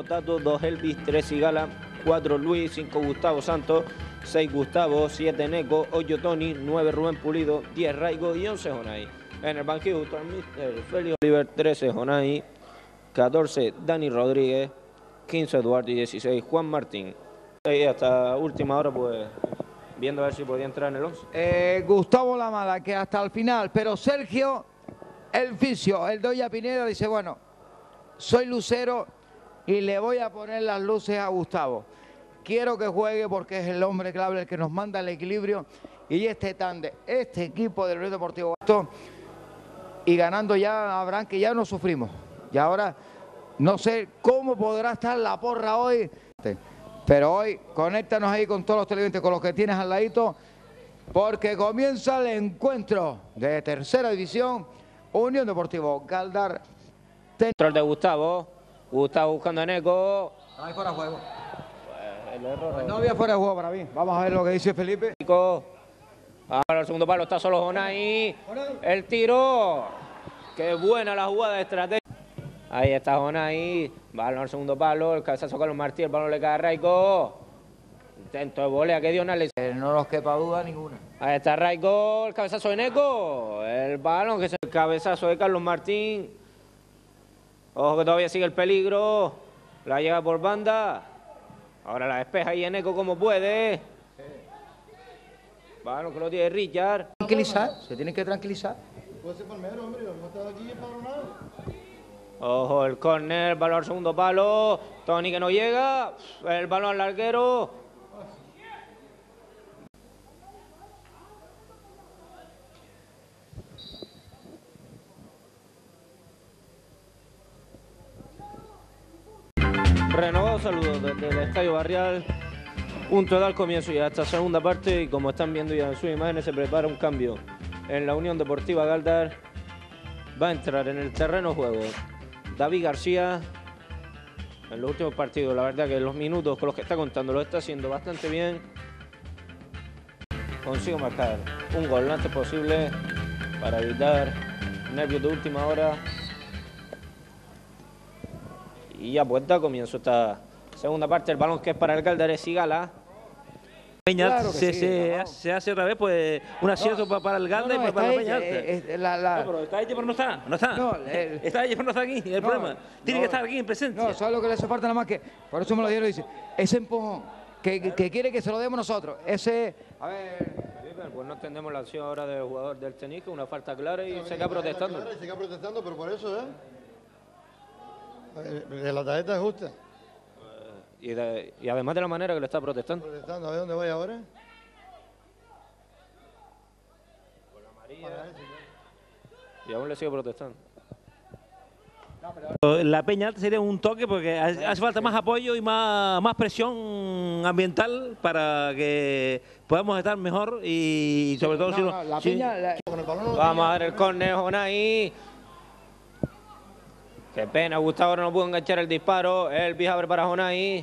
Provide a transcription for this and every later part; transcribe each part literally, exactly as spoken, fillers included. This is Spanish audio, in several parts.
Tato, dos Elvis, tres Sigala, cuatro Luis, cinco Gustavo Santos, seis Gustavo, siete Neco, ocho Tony, nueve Rubén Pulido, diez Raigo y once Jonay. En el banquillo junto al míster Félix Oliver, trece Jonay, catorce Dani Rodríguez, quince Eduardo y dieciséis Juan Martín. Y hasta última hora, pues, viendo a ver si podía entrar en el once. Eh, Gustavo Lamala, que hasta el final, pero Sergio, el fisio, el Doya Pineda, dice, bueno, soy lucero y le voy a poner las luces a Gustavo. Quiero que juegue porque es el hombre clave, el que nos manda el equilibrio. Y este tande, este equipo del Unión Deportivo Gasto, y ganando ya Abraham, que ya no sufrimos. Y ahora no sé cómo podrá estar la porra hoy, pero hoy conéctanos ahí con todos los televidentes, con los que tienes al ladito, porque comienza el encuentro de tercera división, Unión Deportivo Galdar. Control de Gustavo, Gustavo buscando a Neco. Ahí fuera de juego. Pues el error. Pues no había fuera de juego para mí. Vamos a ver lo que dice Felipe. Ahora el segundo palo, está solo Jonay. El tiro. Qué buena la jugada de estrategia. Ahí está Jonay. Balón al segundo palo. El cabezazo Carlos Martí. El balón le cae a Raico. Intento de volea que dio una lesión. Eh, no nos quepa duda ninguna. Ahí está Raico. El cabezazo de Neco. El balón que es el cabezazo de Carlos Martín. Ojo que todavía sigue el peligro. La llega por banda. Ahora la despeja ahí en Neco como puede. Balón que lo tiene Richard. Tranquilizar, se tienen que tranquilizar. Puede ser palmero, hombre, no está aquí empadronado. Ojo, el córner, balón al segundo palo. Tony que no llega. El balón al larguero. Renovado saludos desde el Estadio Barrial. Punto de dar comienzo ya a esta segunda parte y como están viendo ya en sus imágenes se prepara un cambio en la Unión Deportiva Galdar. Va a entrar en el terreno de juego David García. En los últimos partidos la verdad que los minutos con los que está contando lo está haciendo bastante bien. Consigo marcar un gol lo antes posible para evitar nervios de última hora. Y ya pues da comienzo esta segunda parte. El balón que es para el Galdar es Sigala. Peña Claro se, sí, se, no. se hace otra vez pues un acierto No, para el Galdar no, y no, para está la Peña ella, Alta. eh, eh, la, la... No, pero está ella, pero no está, no está. No, el... Está ella, pero no está aquí, es el no, problema. Tiene no, que estar aquí en presencia. No, ¿sabes lo que le hace falta nada más? Que por eso me lo dieron y dice, ese empujón que, que, que quiere que se lo demos nosotros. Ese, a ver... Pues no entendemos la acción ahora del jugador del tenis, que una falta clara y se queda protestando. Se queda protestando, pero por eso, ¿eh? Eh, La tarjeta es justa. Y, de, y además de la manera que le está protestando. Protestando, a ver dónde voy ahora. Y aún le sigue protestando. La Peña Alta sería un toque porque hace falta más apoyo y más, más presión ambiental para que podamos estar mejor y sobre todo No, si no, no, la si- Peña... la- Vamos a ver el córner, Jonay. Qué pena, Gustavo no pudo enganchar el disparo. El abre para Jonay.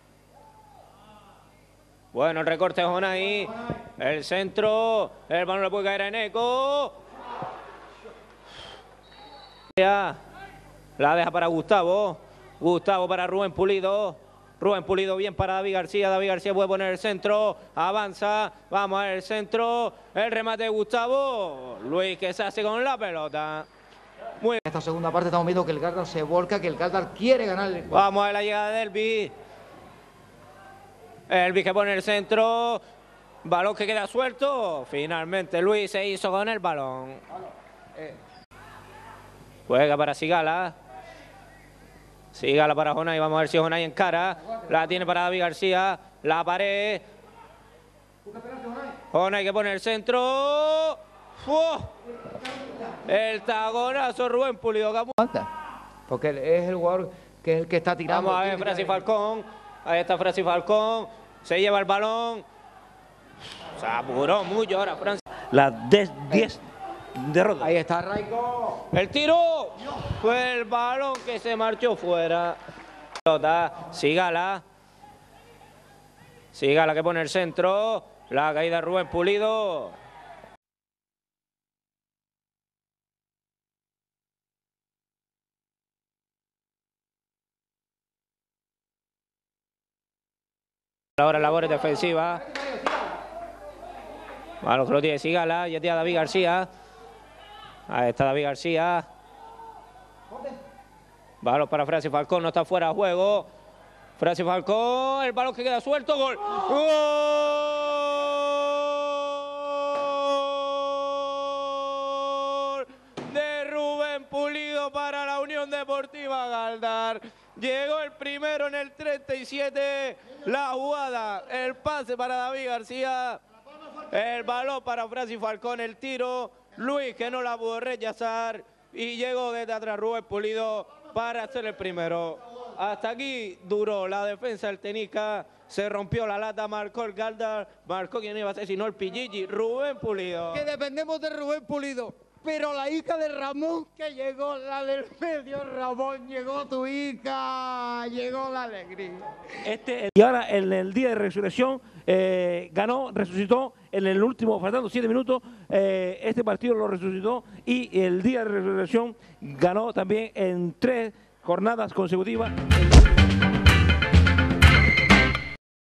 Bueno, el recorte de Jonay. El centro. El balón le puede caer a Neco. La deja para Gustavo. Gustavo para Rubén Pulido. Rubén Pulido bien para David García. David García puede poner el centro. Avanza. Vamos a ver el centro. El remate de Gustavo. Luis que se hace con la pelota. Muy bien. En esta segunda parte estamos viendo que el Galdar se volca, que el Galdar quiere ganar el... Vamos a ver la llegada de Elvis. Elvis que pone el centro. Balón que queda suelto. Finalmente Luis se hizo con el balón. Juega para Sigala. Sigala para Jonay. Vamos a ver si Jonay encara. La tiene para David García. La pared. Jonay que pone el centro. ¡Fu! El tagonazo Rubén Pulido. Porque es el jugador que es el que está tirando. Vamos a ver Francis Falcón. Ahí está Francis Falcón. Se lleva el balón. Se apuró mucho ahora Francis. las diez derrotas. Ahí está Raico. El tiro. Fue el balón que se marchó fuera. Pelota. Sigala. Sigala que pone el centro. La caída de Rubén Pulido. Ahora labores defensivas. Balón que lo tiene Sigala, ya tiene David García. Ahí está David García. Balón para Francis Falcón, no está fuera de juego. Francis Falcón, el balón que queda suelto, gol. ¡Gol! De Rubén Pulido para la Unión Deportiva Galdar. Llegó el primero en el treinta y siete. La jugada, el pase para David García. El balón para Francis Falcón, el tiro. Luis que no la pudo rechazar. Y llegó desde atrás Rubén Pulido para hacer el primero. Hasta aquí duró la defensa del Tenica. Se rompió la lata, marcó el Galdar. Marcó quien iba a ser, sino el Pichichi, Rubén Pulido. Que dependemos de Rubén Pulido. Pero la hija de Ramón que llegó, la del medio Ramón, llegó tu hija, llegó la alegría. Este, y ahora en el día de resurrección eh, ganó, resucitó en el último, faltando siete minutos, eh, este partido lo resucitó y el día de resurrección ganó también en tres jornadas consecutivas.